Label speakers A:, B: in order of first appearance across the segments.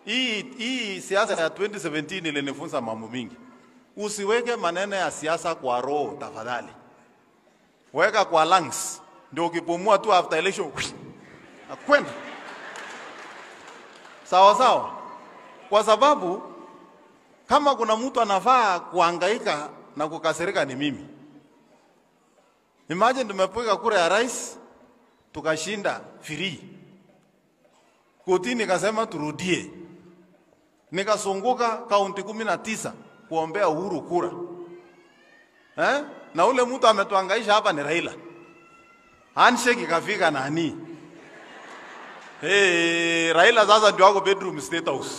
A: Hii siasa ya 2017 ilinifunza mambo mingi. Usiweke maneno ya siasa kwa roho tafadhali. Weka kwa lungs. Ndio ukipumua tu after election. Akwenda. Sawa sawa. Kwa sababu kama kuna mtu anafaa kuhangaika na kukasirika ni mimi. Imagine tumepiga kura ya rais tukashinda free. Kotini kasema turudie. Nikasunguka kaunti 19 kuombea Uhuru kura. Na ule mtu ametuhangaisha hapa ni Raila. Handshake ikafika nani? Raila sasa ndio wako bedroom state house.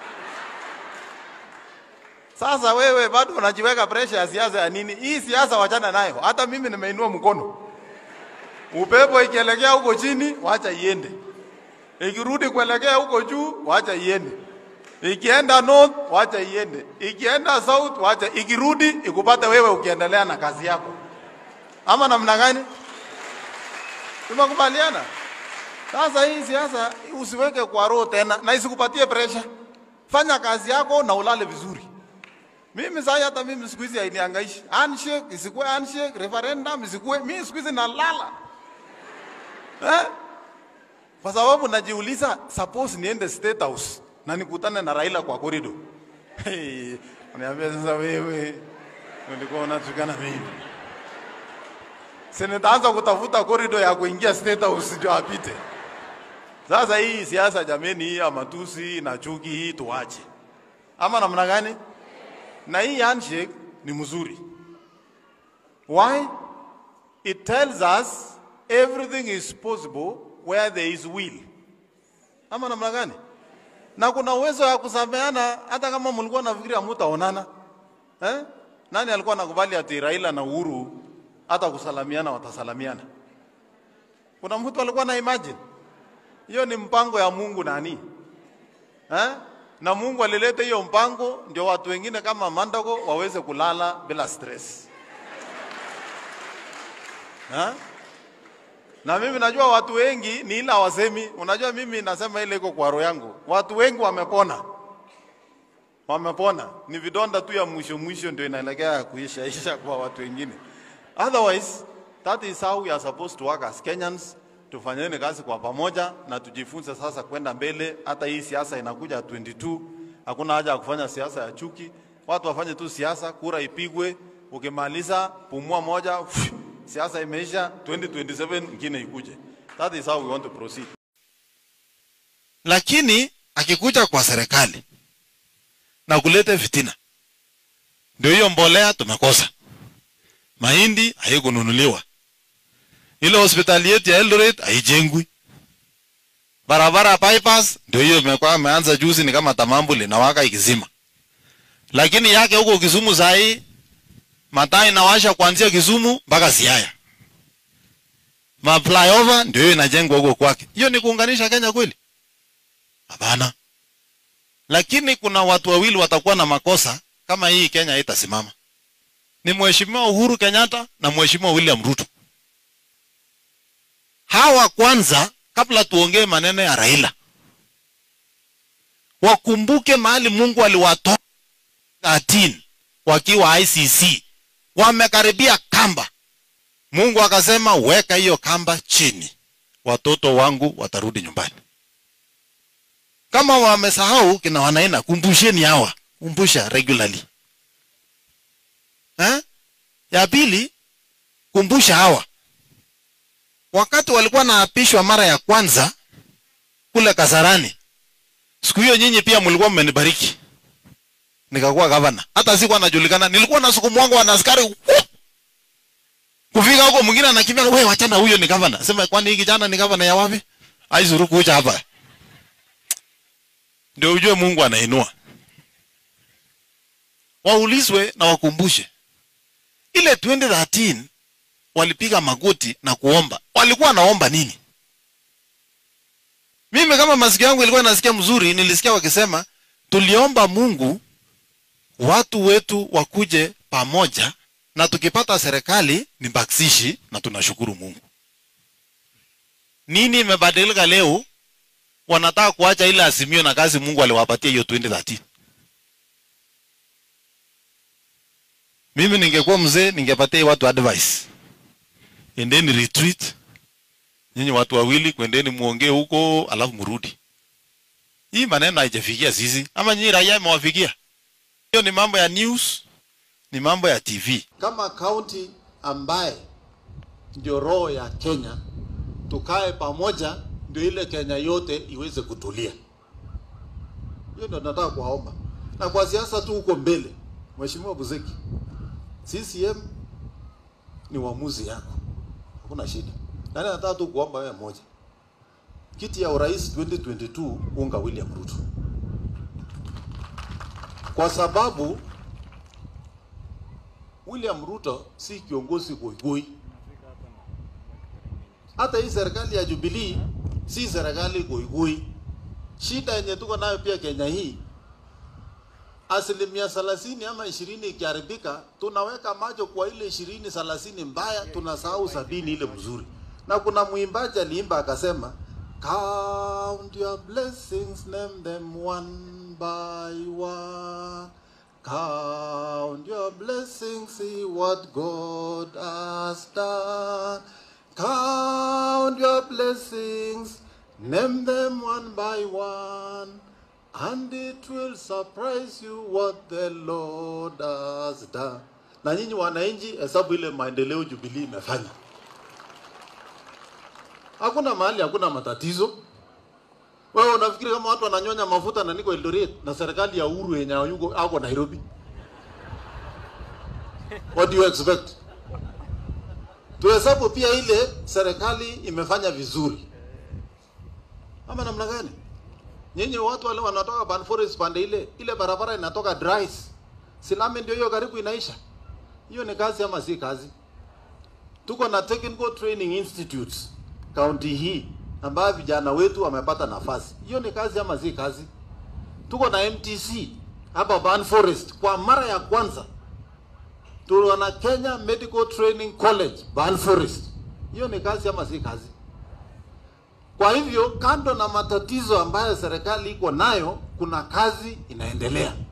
A: Sasa wewe bado unajiweka pressure ya siasa ya nini? Hii siasa wachana nayo. Hata mimi nimeinua mkono. Upepo ikielekea huko chini, wacha iende. Ikirudi kuelekea huko juu, wacha iende. Ikienda north, wacha iende. Ikienda south, wacha. Ikirudi, ikupate wewe ukiendelea na kazi yako. Ama namna gani? Tumekubaliana. Sasa hii siasa usiweke kwa roho tena na isikupatie pressure. Fanya kazi yako na ulale vizuri. Mimi sasa hata mimi siku hizi hainiangaishi. Handshake, isikuwe handshake, referendum, isikuwe. Mimi siku hizi nalala. Kwa sababu najiuliza, suppose niende State House na nikutane na Raila kwa corridor. Niambia sasa wewe, nilikuwa unatukana mimi. Nitaanza kutafuta corridor ya kuingia State House ndio apite. Sasa hii siasa jameni, hii ya matusi na chuki hii tuache. Ama namna gani? Na hii handshake ni mzuri. Why? It tells us everything is possible where there is will. Ama namna gani? Na kuna uwezo wa kusameheana hata kama mlikuwa nafikiria mtaonana. Nani alikuwa anakubali ati Raila na Uhuru hata kusalamiana watasalamiana? Kuna mtu alikuwa na imagine? Hiyo ni mpango ya Mungu nani? Na Mungu alileta hiyo mpango ndio watu wengine kama Mandago waweze kulala bila stress. Na mimi najua watu wengi ni ila wasemi. Unajua mimi nasema ile iko kwa roho yangu. Watu wengi wamepona. Wamepona. Ni vidonda tu ya mwisho ndio inaelekea kuisha kwa watu wengine. Otherwise, that is how we are supposed to work as Kenyans. Tufanyeni kazi kwa pamoja na tujifunze sasa kwenda mbele. Hata hii siasa inakuja 22. Hakuna haja ya kufanya siasa ya chuki. Watu wafanye tu siasa, kura ipigwe, ukimaliza pumua moja, siasa imeisha, 2027 nyingine ikuje. That is how we want to proceed. Lakini akikuja kwa serikali na kuleta fitina, ndio hiyo mbolea tumekosa. Mahindi haikununuliwa. Ile hospitali yetu ya Eldoret haijengwi. Barabara bypass ndio hiyo imekuwa imeanza juzi ni kama tamambu linawaka ikizima. Lakini yake huko Kisumu sai mataa inawasha kuanzia Kisumu mpaka Siaya. Ma flyover ndio hiyo inajengwa huko kwake. Hiyo ni kuunganisha Kenya kweli? Hapana. Lakini kuna watu wawili watakuwa na makosa kama hii Kenya haitasimama. Ni Mheshimiwa Uhuru Kenyatta na Mheshimiwa William Ruto. Hawa kwanza kabla tuongee maneno ya Raila, wakumbuke mahali Mungu aliwatoa 13 wakiwa ICC. Wamekaribia kamba. Mungu akasema weka hiyo kamba chini. Watoto wangu watarudi nyumbani. Kama wamesahau kina wanaina, kumbusheni hawa. Kumbusha regularly. Ya pili, kumbusha hawa. Wakati walikuwa naapishwa mara ya kwanza kule Kasarani, siku hiyo nyinyi pia mlikuwa mmenibariki. Nikakuwa governor. Hata sikuwa najulikana, nilikuwa na sukumu wangu na askari. Kufika huko mwingine anakimbia, wewe wachana huyo ni governor. Sema kwani hii kijana ni governor ya wapi? Aizuru kuja hapa. Ndio ujue Mungu anainua. Waulizwe na wakumbushe. Ile 2013 walipiga magoti na kuomba. Walikuwa naomba nini? Mimi kama masikio yangu ilikuwa nasikia mzuri, nilisikia wakisema tuliomba Mungu watu wetu wakuje pamoja na tukipata serikali ni baksishi na tunashukuru Mungu. Nini imebadilika leo? wanataka kuacha ile Azimio na kazi Mungu aliwapatia hiyo 2013. Mimi ningekuwa mzee ningepatia watu advice. Endeni retreat. Nyinyi watu wawili kwendeni muongee huko alafu mrudi. Hii maneno haijafikia sisi ama nyinyi raia imewafikia? Hiyo ni mambo ya news, ni mambo ya TV.
B: Kama county ambaye ndio roho ya Kenya, tukae pamoja ndio ile Kenya yote iweze kutulia. Hiyo ndio nataka kuwaomba. Na kwa siasa tu huko mbele, Mheshimiwa Buzeki, CCM ni uamuzi yako. Hakuna shida. Na nataka tu kuomba wewe moja. Kiti ya urais 2022 unga William Ruto. Kwa sababu William Ruto si kiongozi goigoi. Hata hii serikali ya Jubilee si serikali goigoi. Shida yenye tuko nayo pia Kenya hii, asilimia 30 ama 20 ikiharibika, tunaweka macho kwa ile 20 30 mbaya, tunasahau 70 ile mzuri. Na kuna muimbaji aliimba akasema, count your blessings, name them one by one. Count your blessings, see what God has done. Count your blessings, name them one by one, and it will surprise you what the Lord has done. Na nyinyi wananchi, hesabu ile maendeleo Jubilee imefanya. Hakuna mahali, hakuna matatizo. Wewe unafikiri kama watu wananyonya mafuta na niko Eldoret na serikali ya Uhuru yenye yuko ako Nairobi? What do you expect? Tuhesabu pia ile serikali imefanya vizuri. Ama namna gani? Nyinyi watu wale wanatoka Ban Forest pande ile barabara inatoka Dries. Silame ndio hiyo karibu inaisha. Hiyo ni kazi ama si kazi? Tuko na Technical Training Institutes county hii ambayo vijana wetu wamepata nafasi. Hiyo ni kazi ama si kazi? Tuko na MTC hapa Ban Forest kwa mara ya kwanza. Tuna Kenya Medical Training College Ban Forest. Hiyo ni kazi ama si kazi? Kwa hivyo kando na matatizo ambayo serikali iko nayo, kuna kazi inaendelea.